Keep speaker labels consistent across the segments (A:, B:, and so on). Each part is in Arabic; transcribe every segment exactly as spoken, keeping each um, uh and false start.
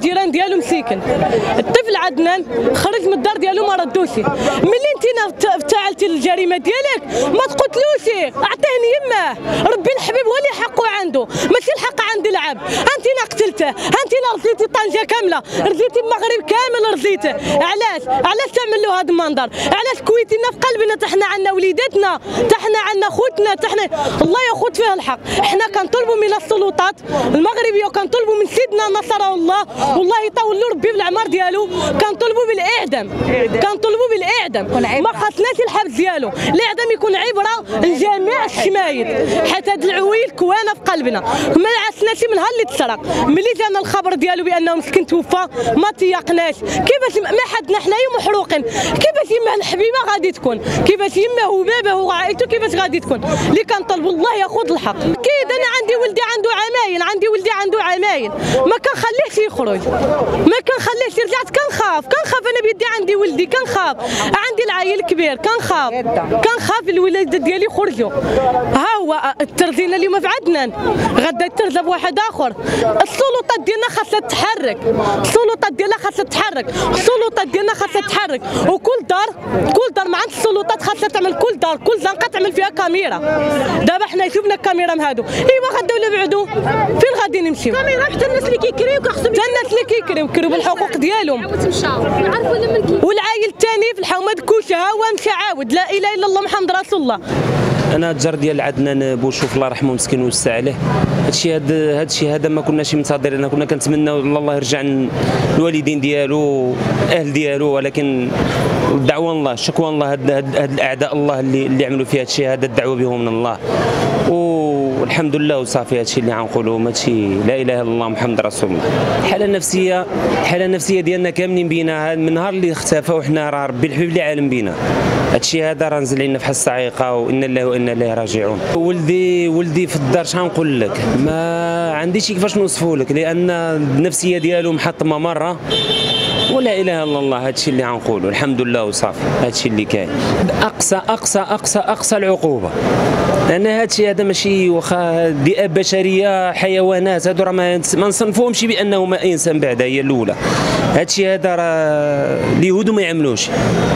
A: الجيران ديالو مسيكن. الطفل عدنان خرج من الدار ديالو ما ردوش. ملي انت افتعلتي الجريمه ديالك ما تقتلوش، اعطيه يماه. ربي الحبيب هو اللي حقه عنده، ماشي الحق عند العبد. انت قتلته، انت رزيتي طنجه كامله، رزيتي المغرب كامل رزيته. علاش علاش تعمل له هذا المنظر؟ علاش كويتينا في قلبنا؟ تحنا عندنا وليداتنا، تحنا عندنا خوتنا، تحنا الله ياخذ فيها الحق. حنا كنطلبوا من السلطات المغربيه وكنطلبوا من سيدنا نصره الله والله يطول له ربي بالعمر ديالو، كنطلبوا بالاعدام، كنطلبوا بالاعدام. ما خاصناش الحبس ديالو، الاعدام يكون عبره لجميع الشمايد، حتى هاد العويل كوانه في قلبنا. ما عسناش من نهار اللي تسرق، ملي جانا الخبر ديالو بانه مسكين توفى ما تيقناش. كيفاش ما حدنا حنايا محروقين؟ كيفاش يمه الحبيبه غادي تكون؟ كيفاش يمه وباباه وعائلته كيفاش غادي تكون؟ اللي كنطلبوا الله ياخذ الحق. اكيد انا عندي ولدي عنده عماين، عندي ولدي عنده عماين، ما كنخليهش يخرج، ما كنخليهش. رجعت كنخاف، كنخاف انا بيدي عندي ولدي، كنخاف عندي العائل كبير، كنخاف كنخاف الولاد ديالي يخرجوا. ها هو الترزينا اليوم في عدنان، غدا يترزى بواحد اخر. السلطات ديالنا خاصها تتحرك، السلطات ديالنا خاصها تتحرك، السلطات ديالنا خاصها تتحرك. وكل دار كل دار مع السلطات خاصها تعمل، كل دار كل زنقه تعمل فيها كاميرا. دابا حنا شفنا الكاميرا من هادو، ايوا غدا ولا بعدو فين غادي نمشيو؟ كاميرا حتى الناس اللي كيكريو كيخصهم، حتى الناس اللي كيكريو كيكريو بالحقوق ديالهم. والعايل الثاني في الحومه كوشه ها هو مشى عاود لا اله الا الله محمد رسول الله.
B: انا الجار ديال عدنان بوشوف الله يرحمه مسكين ويوسع عليه. هادشي هذا هادشي هذا ما كناش منتظرين، كنا كنتمناو الله يرجع الوالدين ديالو الاهل ديالو، ولكن دعوه الله شكوى الله هاد, هاد, هاد الاعداء الله اللي اللي عملوا فيها هادشي هذا، الدعوه بهم من الله والحمد لله وصافي. هادشي اللي غنقولوا ماشي لا اله الا الله محمد رسول الله. الحاله النفسيه الحاله النفسيه ديالنا كاملين بينا من نهار اللي اختفى، وحنا راه ربي الحبيب اللي عالم بينا. هادشي هذا راه نزل لنا في الصاعقه، وان الله وانا اليه راجعون. ولدي ولدي في الدار شغنقول لك، ما عنديش كيفاش نوصفه لك، لان النفسيه ديالو محطمه مره ولا اله الا الله. هادشي اللي غنقولوا الحمد لله وصافي. هادشي اللي كاين اقصى اقصى اقصى اقصى العقوبه، لان هادشي هذا ماشي واخا ذئاب بشريه حيوانات، هادو راه ما نصنفوهمش بانهم انسان بعدا. هي الاولى هادشي هذا راه اليهود ما يعملوش.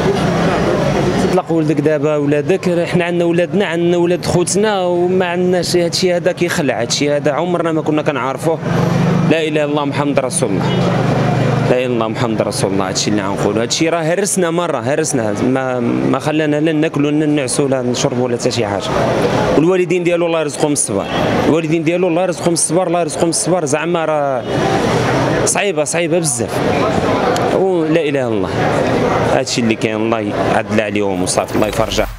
B: تطلق ولدك دابا ولادك، حنا عندنا ولادنا، عندنا ولاد خوتنا، وما عندناش هادشي هذا كيخلع. هادشي هذا عمرنا ما كنا كنعرفوه. لا اله الا الله محمد رسول الله، لا اله الا الله محمد رسول الله. هادشي اللي غنقولوا، هادشي راه هرسنا مره، هرسنا ما ما خلانا لا ناكلوا لا نعسوا لا نشربوا ولا حتى شي حاجه. والوالدين ديالو الله يرزقهم الصبر، الوالدين ديالو الله يرزقهم الصبر، الله يرزقهم الصبر. زعما راه صعيبه صعيبه بزاف، ولا اله الا الله. هادشي اللي كاين، الله يعدل عليهم وصافي، الله يفرجها.